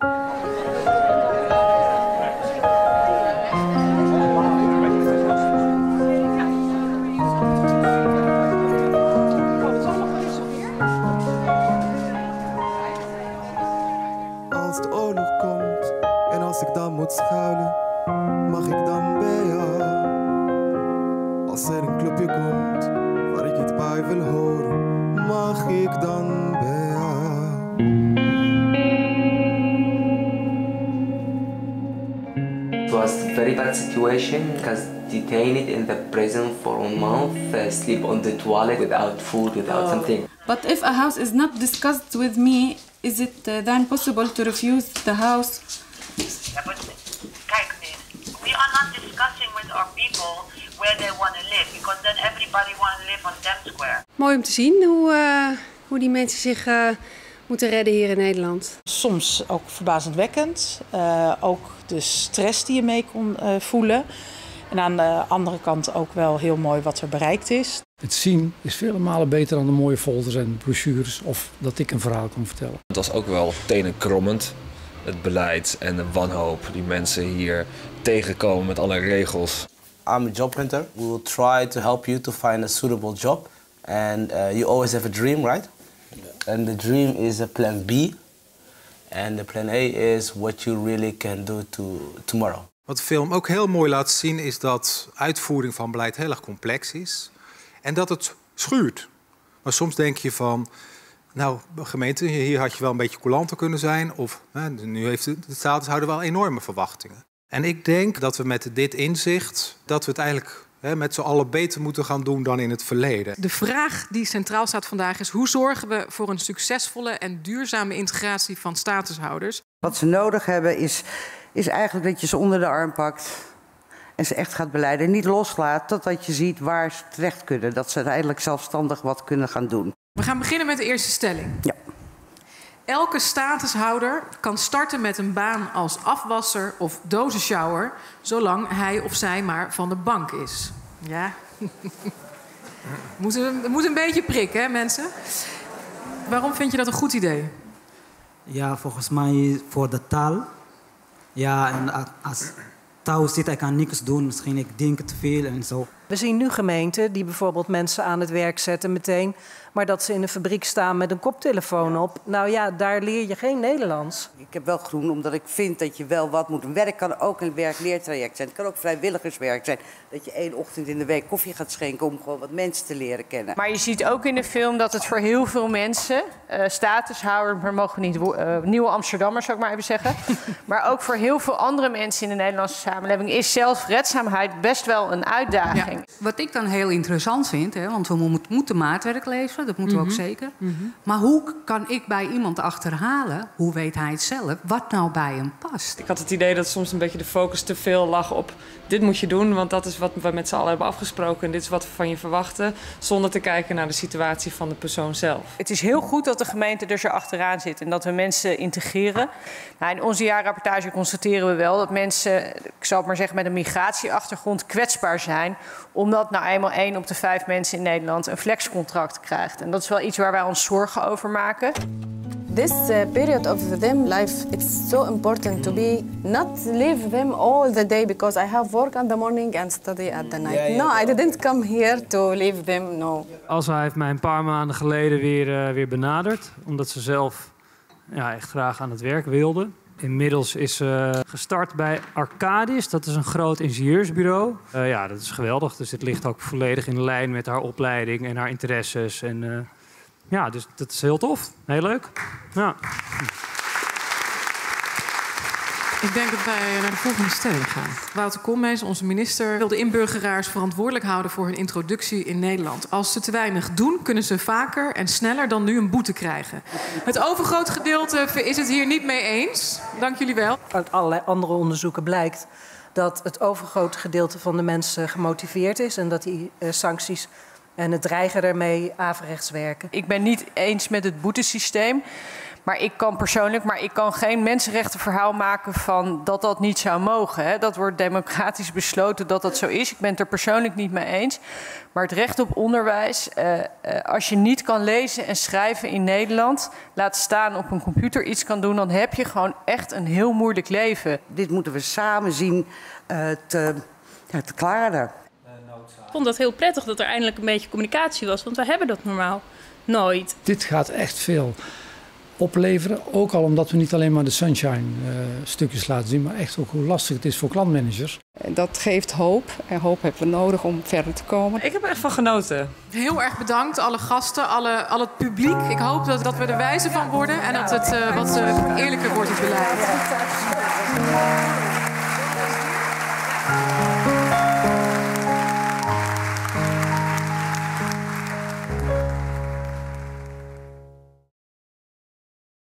Als de oorlog komt en als ik dan moet schuilen, mag ik dan bij jou? Als er een clubje komt waar ik het bij wil horen, mag ik dan bij jou? It was a very bad situation because detained in the prison for a month, sleep on the toilet without food, without something. But if a house is not discussed with me, is it then possible to refuse the house? Yeah, but kijk, we are not discussing with our people where they want to live, because then everybody want to live on Dam Square. Mooi om te zien hoe die mensen zich moeten redden hier in Nederland. Soms ook verbazendwekkend. Ook de stress die je mee kon voelen. En aan de andere kant ook wel heel mooi wat er bereikt is. Het zien is vele malen beter dan de mooie folders en brochures of dat ik een verhaal kon vertellen. Het was ook wel tenenkrommend, het beleid en de wanhoop die mensen hier tegenkomen met alle regels. I'm a job hunter. We will try to help you to find a suitable job. And you always have a dream, right? And the dream is a plan B. And the plan A is what you really can do tomorrow. Wat de film ook heel mooi laat zien is dat uitvoering van beleid heel erg complex is. En dat het schuurt. Maar soms denk je van, nou gemeente, hier had je wel een beetje coulanter kunnen zijn. Of nu heeft de statushouder wel enorme verwachtingen. En ik denk dat we met dit inzicht, dat we het eigenlijk met z'n allen beter moeten gaan doen dan in het verleden. De vraag die centraal staat vandaag is: hoe zorgen we voor een succesvolle en duurzame integratie van statushouders? Wat ze nodig hebben is eigenlijk dat je ze onder de arm pakt en ze echt gaat beleiden. En niet loslaat totdat je ziet waar ze terecht kunnen. Dat ze uiteindelijk zelfstandig wat kunnen gaan doen. We gaan beginnen met de eerste stelling. Ja. Elke statushouder kan starten met een baan als afwasser of dozensjouwer, zolang hij of zij maar van de bank is. Ja. moet een beetje prikken, hè, mensen? Waarom vind je dat een goed idee? Ja, volgens mij voor de taal. Ja, en als touw zit, ik kan niks doen. Misschien ik denk te veel en zo. We zien nu gemeenten die bijvoorbeeld mensen aan het werk zetten meteen, maar dat ze in een fabriek staan met een koptelefoon op. Nou ja, daar leer je geen Nederlands. Ik heb wel groen omdat ik vind dat je wel wat moet doen. Werk kan ook een werk-leertraject zijn. Het kan ook vrijwilligerswerk zijn. Dat je 1 ochtend in de week koffie gaat schenken om gewoon wat mensen te leren kennen. Maar je ziet ook in de film dat het voor heel veel mensen, statushouders, maar mogen niet nieuwe Amsterdammers, zou ik maar even zeggen. Maar ook voor heel veel andere mensen in de Nederlandse samenleving is zelfredzaamheid best wel een uitdaging. Ja, wat ik dan heel interessant vind, want we moeten maatwerk leveren, dat moeten we ook zeker. Maar hoe kan ik bij iemand achterhalen, hoe weet hij het zelf, wat nou bij hem past? Ik had het idee dat soms een beetje de focus te veel lag op dit moet je doen, want dat is wat we met z'n allen hebben afgesproken en dit is wat we van je verwachten, zonder te kijken naar de situatie van de persoon zelf. Het is heel goed dat de gemeente er zo achteraan zit en dat we mensen integreren. Nou, in onze jaarrapportage constateren we wel dat mensen, ik zal het maar zeggen, met een migratieachtergrond kwetsbaar zijn, omdat nou eenmaal 1 op de 5 mensen in Nederland een flexcontract krijgt. En dat is wel iets waar wij ons zorgen over maken. This period of them life, it's so important to be not leave them all the day because I have work in the morning and study at the night. No, I didn't come here to leave them, no. Elsa heeft mij een paar maanden geleden weer benaderd, omdat ze zelf echt graag aan het werk wilde. Inmiddels is ze gestart bij Arcadis, dat is een groot ingenieursbureau. Ja, dat is geweldig, dus het ligt ook volledig in lijn met haar opleiding en haar interesses. En ja, dus dat is heel tof. Heel leuk. Ja. Ik denk dat wij naar de volgende stelling gaan. Wouter Koolmees, onze minister, wil de inburgeraars verantwoordelijk houden voor hun introductie in Nederland. Als ze te weinig doen, kunnen ze vaker en sneller dan nu een boete krijgen. Het overgrote gedeelte is het hier niet mee eens. Dank jullie wel. Uit allerlei andere onderzoeken blijkt dat het overgrote gedeelte van de mensen gemotiveerd is en dat die sancties en het dreigen daarmee averechts werken. Ik ben niet eens met het boetesysteem. Maar ik kan geen mensenrechtenverhaal maken van dat niet zou mogen. Hè. Dat wordt democratisch besloten dat dat zo is. Ik ben het er persoonlijk niet mee eens. Maar het recht op onderwijs, als je niet kan lezen en schrijven in Nederland, laat staan op een computer iets kan doen, dan heb je gewoon echt een heel moeilijk leven. Dit moeten we samen zien te klaren. Ik vond dat heel prettig dat er eindelijk een beetje communicatie was, want we hebben dat normaal nooit. Dit gaat echt veel opleveren. Ook al omdat we niet alleen maar de sunshine stukjes laten zien, maar echt ook hoe lastig het is voor klantmanagers. Dat geeft hoop. En hoop hebben we nodig om verder te komen. Ik heb er echt van genoten. Heel erg bedankt, alle gasten, al het publiek. Ik hoop dat we er wijzer van worden en dat het wat eerlijker wordt, het beleid.